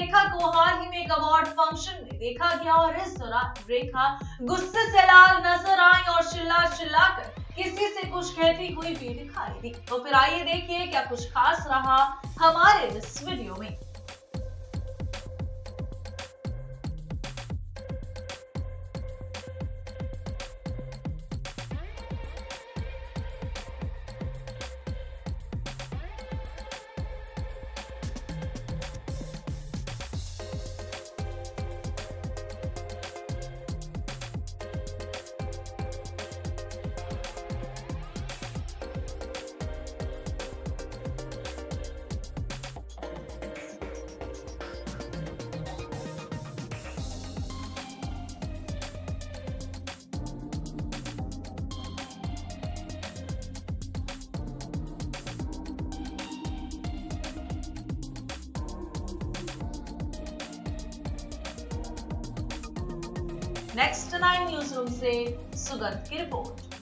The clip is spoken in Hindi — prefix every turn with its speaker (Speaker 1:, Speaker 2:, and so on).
Speaker 1: रेखा को हाल ही में एक अवार्ड फंक्शन में देखा गया और इस दौरान रेखा गुस्से से लाल नजर आई और चिल्लाकर किसी से कुछ कहती हुई भी दिखाई दी। तो फिर आइए देखिए क्या कुछ खास रहा हमारे इस वीडियो में। नेक्स्ट 9 न्यूज रूम से सुगंध की रिपोर्ट।